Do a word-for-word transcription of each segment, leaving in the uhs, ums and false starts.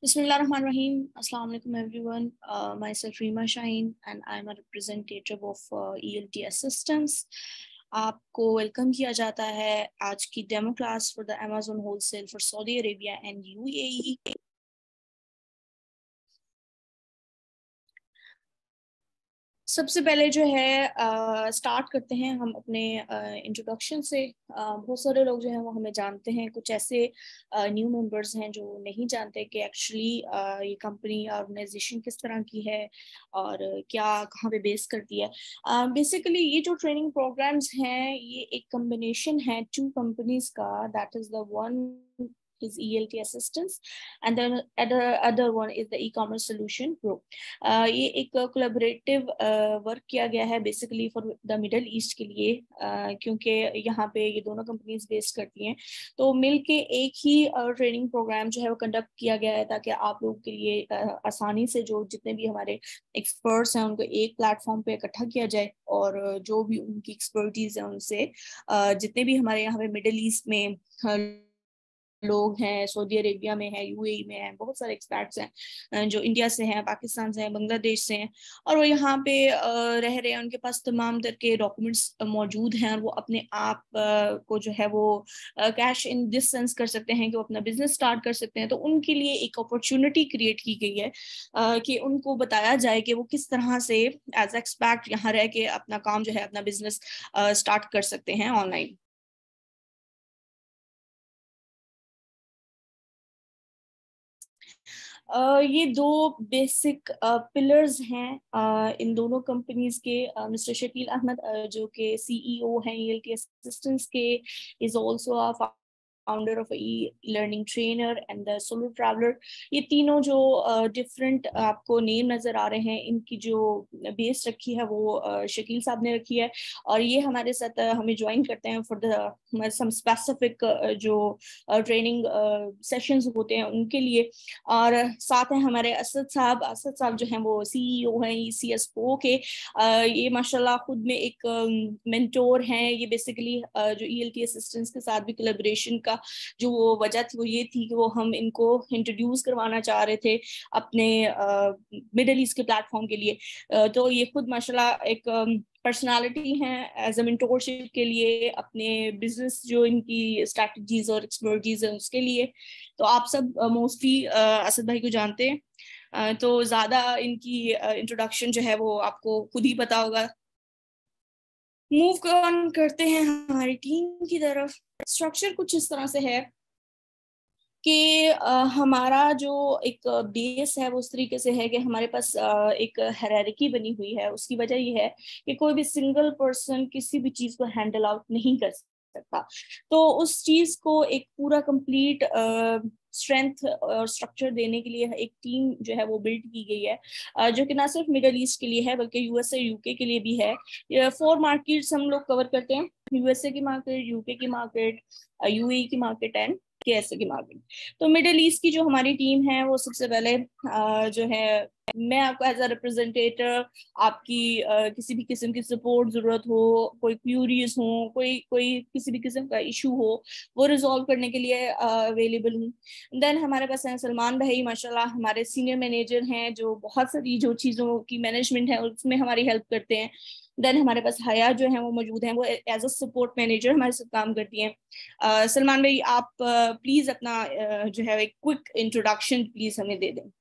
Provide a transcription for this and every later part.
Bismillahirrahmanirrahim. Assalamu alaikum everyone. Uh, myself Reema Shaheen and I'm a representative of uh, E L T Assistance. आपको welcome किया जाता है आज की demo class for the Amazon wholesale for Saudi Arabia and UAE. सबसे पहले जो है स्टार्ट uh, करते हैं हम अपने इंट्रोडक्शन uh, से। uh, बहुत सारे लोग जो हैं वो हमें जानते हैं, कुछ ऐसे न्यू uh, मेंबर्स हैं जो नहीं जानते कि एक्चुअली uh, ये कंपनी ऑर्गेनाइजेशन किस तरह की है और uh, क्या कहाँ पे बेस करती है। बेसिकली uh, ये जो ट्रेनिंग प्रोग्राम्स हैं ये एक कम्बिनेशन है टू कंपनीज का, that is the one is E L T Assistance and then other other one is the e-commerce solution group. uh, ये एक कोलैबोरेटिव वर्क किया गया है basically for the Middle East के लिए, uh, क्योंकि यहाँ पे ये दोनों कंपनीज बेस करती हैं, तो मिलके एक ही ट्रेनिंग uh, प्रोग्राम जो है वो कंडक्ट किया गया है ताकि आप लोगों के लिए uh, आसानी से जो जितने भी हमारे एक्सपर्ट्स हैं उनको एक प्लेटफॉर्म पे इकट्ठा किया जाए और uh, जो भी उनकी एक्सपर्टीज है उनसे uh, जितने भी हमारे यहाँ पे मिडल ईस्ट में uh, लोग हैं, सऊदी अरेबिया में है, यूएई में है, बहुत सारे एक्सपर्ट्स हैं जो इंडिया से हैं, पाकिस्तान से हैं, बांग्लादेश से हैं और वो यहाँ पे रह रहे हैं। उनके पास तमाम तरह के डॉक्यूमेंट्स मौजूद हैं और वो अपने आप को जो है वो कैश इन दिस सेंस कर सकते हैं कि वो अपना बिजनेस स्टार्ट कर सकते हैं। तो उनके लिए एक अपॉर्चुनिटी क्रिएट की गई है कि उनको बताया जाए कि वो किस तरह से एज एक्सपर्ट यहाँ रह के अपना काम जो है, अपना बिजनेस स्टार्ट कर सकते हैं ऑनलाइन। Uh, ये दो बेसिक पिलर्स uh, हैं uh, इन दोनों कंपनीज के। Mister uh, Shakeel Ahmed uh, जो कि सीईओ हैं E L T Assistance के, is also a founder of e learning trainer and the solo traveller. ये तीनों जो डिफरेंट uh, आपको नेम नजर आ रहे हैं, इनकी जो बेस रखी है वो uh, शकील साहब ने रखी है और ये हमारे साथ uh, हमें ज्वाइन करते हैं फॉर द सम स्पेसिफिक जो ट्रेनिंग सेशंस होते हैं उनके लिए। और साथ हैं हमारे असद साहब। असद साहब जो हैं वो सीईओ हैं ई सी एस ओ के। uh, ये माशाल्लाह खुद में एक मेंटोर um, हैं। ये बेसिकली uh, जो E L T Assistance के साथ भी कोलैबोरेशन का जो वो वजह थी वो ये थी कि वो हम इनको इंट्रोड्यूस करवाना चाह रहे थे अपने मिडल ईस्ट के प्लेटफॉर्म के लिए। uh, तो ये खुद माशाल्लाह एक पर्सनालिटी um, हैं एज अ मेंटोरशिप के लिए, अपने बिजनेस जो इनकी स्ट्रैटेजीज और एक्सपर्टीज है उसके लिए। तो आप सब मोस्टली uh, uh, असद भाई को जानते हैं, uh, तो ज्यादा इनकी इंट्रोडक्शन uh, जो है वो आपको खुद ही पता होगा। मूव ऑन करते हैं हमारी टीम की तरफ। स्ट्रक्चर कुछ इस तरह से है कि uh, हमारा जो एक बेस है वो उस तरीके से है कि हमारे पास uh, एक हायरार्की बनी हुई है। उसकी वजह ये है कि कोई भी सिंगल पर्सन किसी भी चीज को हैंडल आउट नहीं कर सकता, तो उस चीज को एक पूरा कंप्लीट स्ट्रेंथ और स्ट्रक्चर देने के लिए एक टीम जो है वो बिल्ड की गई है, uh, जो कि ना सिर्फ मिडल ईस्ट के लिए है बल्कि यूएसए यूके के लिए भी है। फोर मार्केट्स हम लोग कवर करते हैं, यूएसए की मार्केट, यूके की मार्केट, यूएई की मार्केट एंड केएसए की मार्केट। तो मिडिल ईस्ट की जो हमारी टीम है वो सबसे पहले uh, जो है मैं आपको एज अ रिप्रेजेंटेटिव आपकी uh, किसी भी किस्म की सपोर्ट जरूरत हो, कोई क्यूरीज हो, कोई कोई किसी भी किस्म का इशू हो, वो रिजॉल्व करने के लिए अवेलेबल हूँ। देन हमारे पास हैं सलमान भाई, माशाल्लाह हमारे सीनियर मैनेजर हैं जो बहुत सारी जो चीज़ों की मैनेजमेंट है उसमें हमारी हेल्प करते हैं। देन हमारे पास हया जो है वो मौजूद हैं, वो एज अ सपोर्ट मैनेजर हमारे साथ काम करती हैं। uh, सलमान भाई आप प्लीज uh, अपना uh, जो है एक क्विक इंट्रोडक्शन प्लीज हमें दे दें।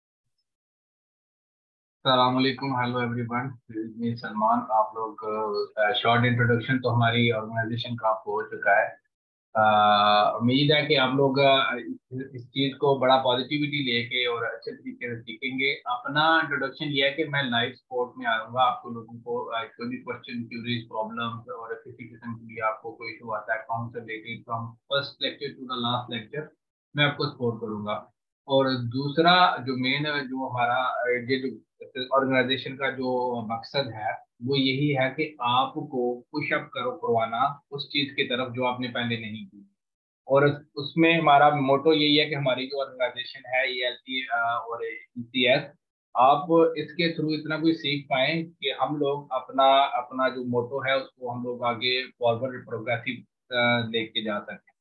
अस्सलाम वालेकुम, हेलो एवरीवन, मैं सलमान। आप लोग शॉर्ट इंट्रोडक्शन तो हमारी ऑर्गेनाइजेशन का आपको हो चुका है। उम्मीद है कि आप लोग uh, इस, इस चीज़ को बड़ा पॉजिटिविटी लेके और अच्छे तरीके से सीखेंगे। अपना इंट्रोडक्शन ये है कि मैं लाइव सपोर्ट में आऊँगा आपको लोगों को uh, कोई भी क्वेश्चन, क्यूरीज, प्रॉब्लम्स और किसी किस्म की भी आपको कोई इशू आता है अकाउंट से related, from first lecture to the last lecture मैं आपको सपोर्ट करूँगा। और दूसरा जो मेन जो हमारा ये जो ऑर्गेनाइजेशन का जो मकसद है वो यही है कि आपको पुशअप करो करवाना उस चीज की तरफ जो आपने पहले नहीं की। और उसमें हमारा मोटो यही है कि हमारी जो ऑर्गेनाइजेशन है E L T और E C S, आप इसके थ्रू इतना कुछ सीख पाए कि हम लोग अपना अपना जो मोटो है उसको हम लोग आगे फॉरवर्ड प्रोग्रेसिव लेके जा सकें।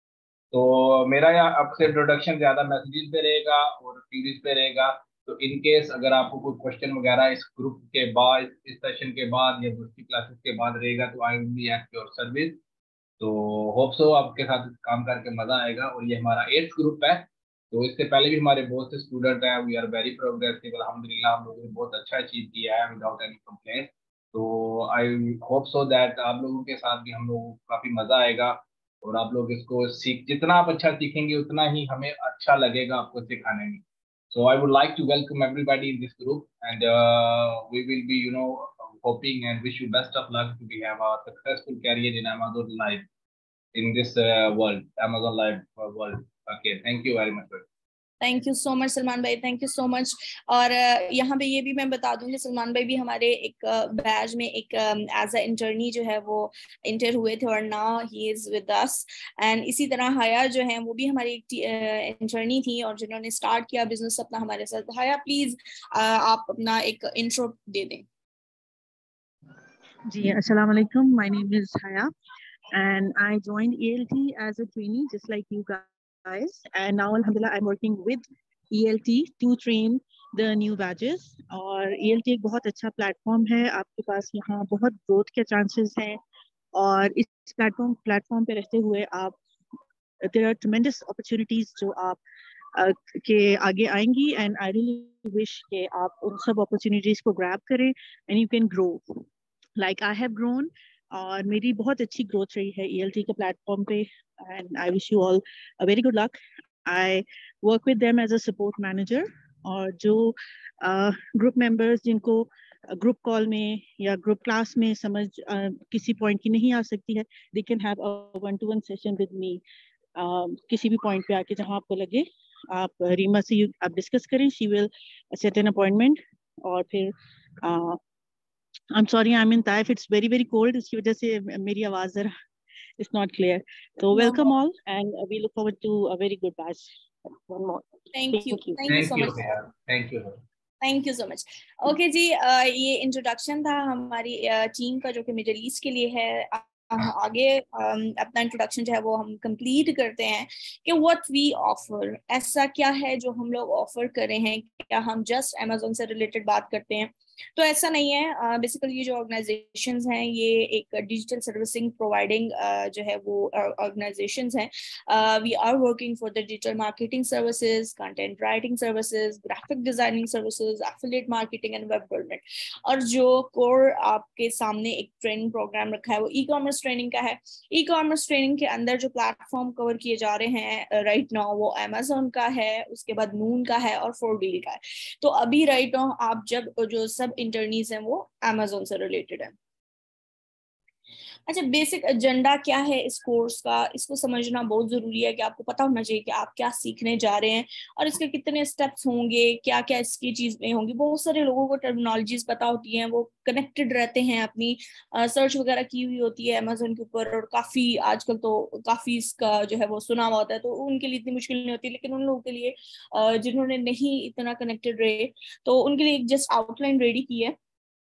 तो मेरा यहाँ आपसे इंट्रोडक्शन ज़्यादा मैसेजेस पे रहेगा और सीरीज पे रहेगा। तो इन केस अगर आपको कोई क्वेश्चन वगैरह इस ग्रुप के बाद, इस सेशन के बाद या दूसरी क्लासेस के बाद रहेगा, तो I will be at your service. तो होप सो आपके साथ काम करके मजा आएगा। और ये हमारा एट्थ ग्रुप है। तो इससे पहले भी हमारे बहुत से स्टूडेंट हैं। वी आर वेरी प्रोग्रेसिव, अल्हम्दुलिल्लाह हम लोगों ने बहुत अच्छा अचीव किया है विदाउट एनी कंप्लेंट। तो आई होप सो दैट आप लोगों के साथ भी हम लोगों को काफी मजा आएगा। और आप लोग इसको सीख, जितना आप अच्छा सीखेंगे उतना ही हमें अच्छा लगेगा आपको सिखाने में। So I would like to welcome everybody in this group, and uh, we will be, you know, hoping and wish you best of luck to be have a successful career in Amazon Live in this uh, world, Amazon Live uh, world. Okay, thank you very much. Thank you so much Salman भाई, thank you so much. और uh, यहाँ पे ये भी मैं बता दूंगी, सलमान भाई भी हमारे एक बैच uh, में एक एज अ इंटर्नी जो है वो इंटर हुए थे और now he is with us. And इसी तरह हया जो है वो भी हमारी एक इंटर्नी uh, थी और जिन्होंने स्टार्ट किया बिजनेस अपना हमारे साथ। हया प्लीज uh, आप अपना एक इंट्रो दे दें। जी अस्सलाम वालेकुम, my name is Haya and I joined E L T as a trainee just like you guys, and now alhamdulillah I'm working with E L T to train the new batches। और E L T एक बहुत अच्छा platform है, आपके पास यहाँ बहुत growth के chances हैं। और इस प्लेटफॉर्म प्लेटफॉर्म पे रहते हुए आप there are tremendous opportunities जो आप uh, के आगे आएंगी, and I really wish कि आप उन सब opportunities को grab करें and you can grow like I have grown। और मेरी बहुत अच्छी ग्रोथ रही है E L T के प्लेटफॉर्म पे, and I wish you all a very good luck. I work with them as a support manager, और जो ग्रुप uh, मेंबर्स जिनको ग्रुप uh, कॉल में या ग्रुप क्लास में समझ uh, किसी पॉइंट की नहीं आ सकती है, they can have a one to one session with me किसी भी पॉइंट पे आके जहां आपको लगे। आप रीमा से आप डिस्कस करें, she will set an appointment. और फिर uh, I'm sorry, I'm in Taif. It's very very cold. इसकी वजह से मेरी आवाज जरा is not clear. So welcome all, and we look forward to a very good batch. One more. Thank you. Thank you. Thank you so much. Thank you. Thank you so much. Okay जी, uh, ये introduction था हमारी team uh, का जो कि middle east के लिए है। uh, आगे um, अपना इंट्रोडक्शन जो है वो हम कंप्लीट करते हैं कि व्हाट वी ऑफर, ऐसा क्या है जो हम लोग ऑफर कर रहे हैं। क्या हम जस्ट अमेज़न से रिलेटेड बात करते हैं? तो ऐसा नहीं है। बेसिकली uh, ये जो ऑर्गेनाइजेशंस हैं ये एक डिजिटल सर्विसिंग प्रोवाइडिंग जो है वो ऑर्गेनाइजेशंस हैं। We are working for the digital marketing services, content writing services, graphic designing services, affiliate marketing and web development. और जो कोर आपके सामने एक ट्रेनिंग प्रोग्राम रखा है वो ई कॉमर्स ट्रेनिंग का है। ई कॉमर्स ट्रेनिंग के अंदर जो प्लेटफॉर्म कवर किए जा रहे हैं राइट नाउ वो अमेज़न का है, उसके बाद नून का है और फोर डील का है। तो अभी राइट नाउ आप जब जो सब इंटर्नीज हैं वो अमेज़न से रिलेटेड है। अच्छा, बेसिक एजेंडा क्या है इस कोर्स का, इसको समझना बहुत जरूरी है कि आपको पता होना चाहिए कि आप क्या सीखने जा रहे हैं और इसके कितने स्टेप्स होंगे, क्या क्या इसकी चीजें होंगी। बहुत सारे लोगों को टर्मिनोलॉजीज पता होती हैं, वो कनेक्टेड रहते हैं, अपनी सर्च वगैरह की हुई होती है अमेज़न के ऊपर, और काफी आजकल तो काफी इसका जो है वो सुना हुआ होता है, तो उनके लिए इतनी मुश्किल नहीं होती। लेकिन उन लोगों के लिए जिन्होंने नहीं इतना कनेक्टेड रहे, तो उनके लिए एक जस्ट आउटलाइन रेडी की है,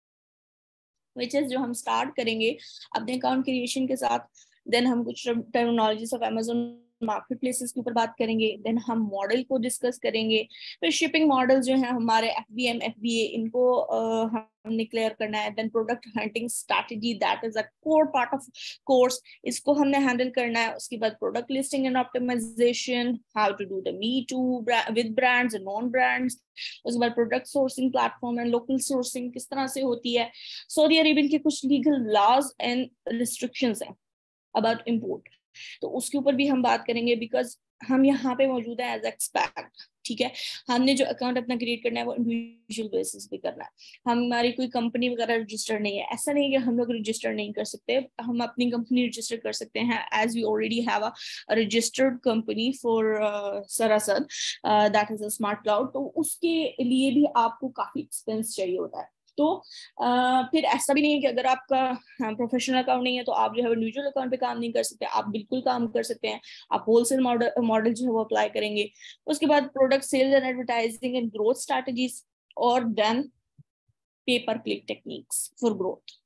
विच इज जो हम स्टार्ट करेंगे अपने अकाउंट क्रिएशन के साथ। देन हम कुछ terminologies of Amazon marketplaces के ऊपर बात करेंगे। देन हम मॉडल को डिस्कस करेंगे। फिर शिपिंग मॉडल जो है हमारे F B M F B A, इनको uh, हमने क्लियर करना है। Then product hunting strategy, that is a core part of course, इसको हमने हैंडल करना है। उसके बाद product listing and optimisation, how to do the me too with brands and non brands. उसके बाद product sourcing platform and local sourcing किस तरह से होती है। सऊदी अरेबियन के कुछ लीगल लॉज एंड रिस्ट्रिक्शंस हैं अबाउट इम्पोर्ट, तो उसके ऊपर भी हम बात करेंगे, बिकॉज हम यहाँ पे मौजूद है एज एक्सपर्ट। ठीक है, हमने जो अकाउंट अपना क्रिएट करना है वो इंडिविजुअल बेसिस पे करना है। हमारी कोई कंपनी वगैरह रजिस्टर नहीं है। ऐसा नहीं है कि हम लोग रजिस्टर नहीं कर सकते, हम अपनी कंपनी रजिस्टर कर सकते हैं, as we already have a registered company for सरासद, that is a smart cloud. तो उसके लिए भी आपको काफी एक्सपेंस चाहिए होता है। तो आ, फिर ऐसा भी नहीं है कि अगर आपका प्रोफेशनल अकाउंट नहीं है तो आप जो है इंडिविजुअल अकाउंट पे काम नहीं कर सकते। आप बिल्कुल काम कर सकते हैं। आप होलसेल मॉडल मॉडल जो है वो अप्लाई करेंगे। उसके बाद product sales and advertising and growth strategies, और then pay per click techniques for growth.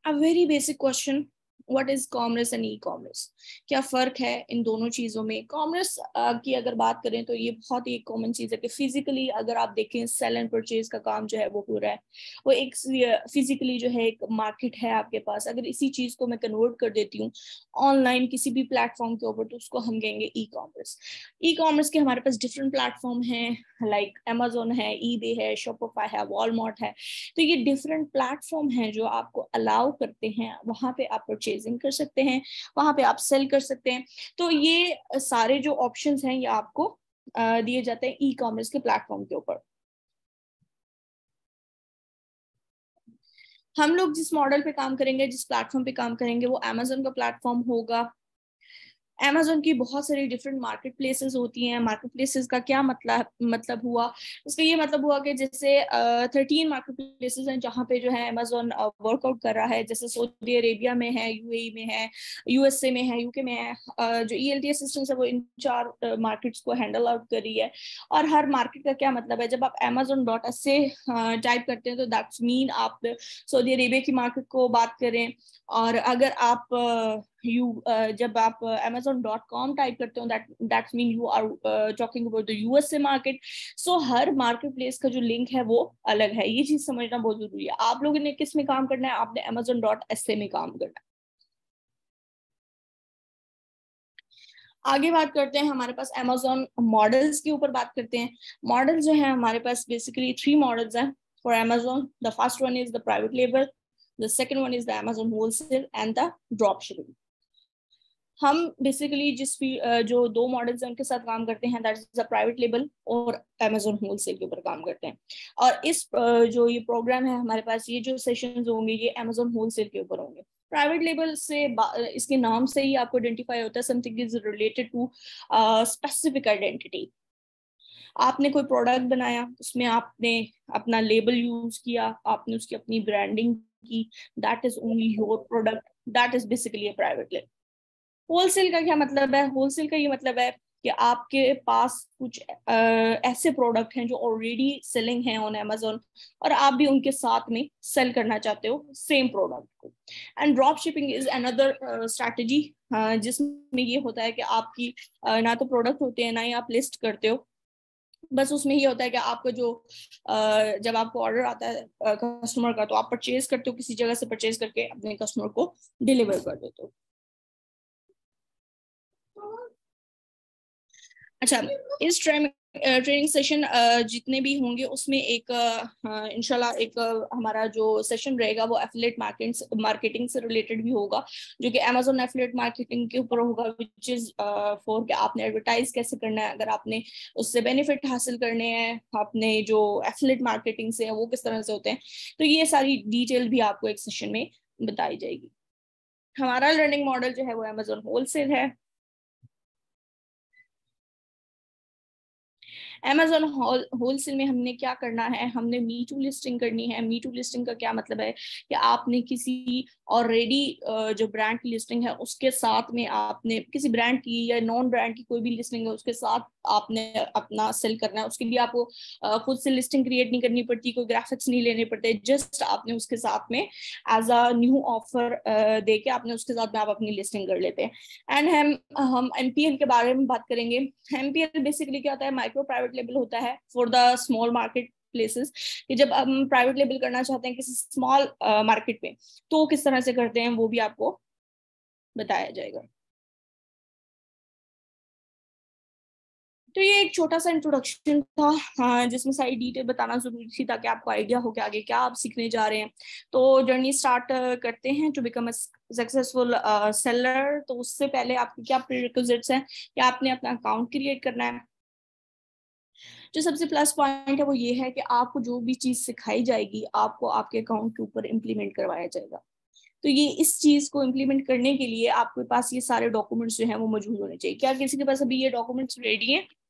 A very basic question, what is commerce and e commerce? क्या फर्क है इन दोनों चीजों में? कॉमर्स की अगर बात करें तो ये बहुत ही कॉमन चीज है कि फिजिकली अगर आप देखें सेल एंड परचेज का काम जो है वो हो रहा है, वो एक फिजिकली जो है एक मार्केट है आपके पास। अगर इसी चीज को मैं कन्वर्ट कर देती हूँ ऑनलाइन किसी भी प्लेटफॉर्म के ऊपर, तो उसको हम कहेंगे ई कॉमर्स। ई कॉमर्स के हमारे पास डिफरेंट प्लेटफॉर्म हैं, लाइक अमेजोन है, ईबे है, शॉपिफाई है, वॉलमार्ट है। तो ये डिफरेंट प्लेटफॉर्म हैं जो आपको अलाउ करते हैं, वहां पे आप परचेजिंग कर सकते हैं, वहां पे आप सेल कर सकते हैं। तो ये सारे जो ऑप्शंस हैं ये आपको दिए जाते हैं ई कॉमर्स के प्लेटफॉर्म के ऊपर। हम लोग जिस मॉडल पे काम करेंगे, जिस प्लेटफॉर्म पे काम करेंगे, वो अमेजोन का प्लेटफॉर्म होगा। अमेजोन की बहुत सारी डिफरेंट मार्केट प्लेसेस होती हैं। मार्केट प्लेसेस का क्या मतलब मतलब हुआ, इसका ये मतलब हुआ कि जैसे थर्टीन मार्केट प्लेसेस हैं जहाँ पे जो है अमेजोन वर्कआउट कर रहा है। जैसे सऊदी अरेबिया में है, यूएई में है, यूएसए में है, यूके में है। uh, जो ईएलटी असिस्टेंस है वो इन चार मार्केट्स uh, को हैंडल आउट कर रही है। और हर मार्केट का क्या मतलब है, जब आप अमेजोन डॉट एस से टाइप करते हैं तो दैट्स मीन आप सऊदी अरेबिया की मार्केट को बात करें। और अगर आप uh, यू uh, जब आप amazon डॉट कॉम टाइप करते हो, that that's mean you are talking about the USA market. So हर मार्केट प्लेस का जो लिंक है वो अलग है, ये चीज समझना बहुत जरूरी है। आप लोगों ने किस में काम करना है? आपने amazon डॉट एस में काम करना है। आगे बात करते हैं, हमारे पास amazon मॉडल्स के ऊपर बात करते हैं। मॉडल जो है हमारे पास बेसिकली थ्री मॉडल्स हैं फॉर amazon। The first one is the private label, the second one is the amazon wholesale and the drop shipping. हम बेसिकली जिस भी जो दो मॉडल्स हैं उनके साथ काम करते हैं, that is a private label और अमेजोन होलसेल के ऊपर काम करते हैं। और इस जो ये प्रोग्राम है हमारे पास, ये जो सेशंस होंगे ये अमेजोन होलसेल के ऊपर होंगे। प्राइवेट लेबल से इसके नाम से ही आपको आइडेंटिफाई होता है, something is related to specific identity. आपने कोई प्रोडक्ट बनाया, उसमें आपने अपना लेबल यूज किया, आपने उसकी अपनी ब्रांडिंग की, that is only your product, that is basically a private label. Wholesale का क्या मतलब है? होलसेल का ये मतलब है कि आपके पास कुछ आ, ऐसे प्रोडक्ट हैं जो ऑलरेडी सेलिंग हैं ऑन अमेजोन और आप भी उनके साथ में सेल करना चाहते हो सेम प्रोडक्ट को। And drop shipping is another strategy जिसमें ये होता है कि आपकी uh, ना तो प्रोडक्ट होते हैं ना ही आप लिस्ट करते हो, बस उसमें ये होता है कि आपका जो uh, जब आपको ऑर्डर आता है कस्टमर uh, का, तो आप परचेज करते हो, किसी जगह से परचेज करके अपने कस्टमर को डिलीवर कर देते हो। अच्छा, इस ट्रेनिंग सेशन जितने भी होंगे उसमें एक इंशाल्लाह एक हमारा जो सेशन रहेगा वो एफिलिएट मार्केटिंग मार्केटिंग से रिलेटेड भी होगा, जो कि अमेजोन एफिलिएट मार्केटिंग के ऊपर होगा, विच इज फॉर कि आपने एडवर्टाइज कैसे करना है, अगर आपने उससे बेनिफिट हासिल करने हैं, आपने जो एफिलिएट मार्केटिंग से है वो किस तरह से होते हैं। तो ये सारी डिटेल भी आपको एक सेशन में बताई जाएगी। हमारा लर्निंग मॉडल जो है वो अमेजोन होलसेल है। अमेजोन होलसेल में हमने क्या करना है, हमने मी टू लिस्टिंग करनी है। मी टू लिस्टिंग का क्या मतलब है कि आपने किसी ऑलरेडी जो ब्रांड की लिस्टिंग है उसके साथ में, आपने किसी ब्रांड की या नॉन ब्रांड की कोई भी लिस्टिंग है उसके साथ आपने अपना सेल करना है। उसके लिए आपको खुद से लिस्टिंग क्रिएट नहीं करनी पड़ती, कोई ग्राफिक्स नहीं लेने पड़ते, जस्ट आपने उसके साथ में एज अ न्यू ऑफर दे के आपने उसके साथ में आप अपनी लिस्टिंग कर लेते हैं। एंड हम हम एमपीएल के बारे में बात करेंगे। एमपीएल बेसिकली क्या होता है? माइक्रो प्राइवेट लेबल होता है for the small market places, कि जब हम प्राइवेट लेबल करना चाहते हैं किसी स्मॉल मार्केट पे तो किस तरह से करते हैं वो भी आपको बताया जाएगा। तो ये एक छोटा सा इंट्रोडक्शन था हाँ, जिसमें सारी डिटेल बताना जरूरी थी ताकि आपको आइडिया हो कि आगे क्या आप सीखने जा रहे हैं। तो जर्नी स्टार्ट करते हैं to become a successful seller. तो उससे पहले आपके क्या प्रीरिक्विजिट्स हैं कि आपने अपना अकाउंट क्रिएट करना है। जो सबसे प्लस पॉइंट है वो ये है कि आपको जो भी चीज सिखाई जाएगी आपको आपके अकाउंट के ऊपर इम्प्लीमेंट करवाया जाएगा। तो ये इस चीज को इम्प्लीमेंट करने के लिए आपके पास ये सारे डॉक्यूमेंट्स जो हैं वो मौजूद होने चाहिए। क्या किसी के पास अभी ये डॉक्यूमेंट्स रेडी हैं?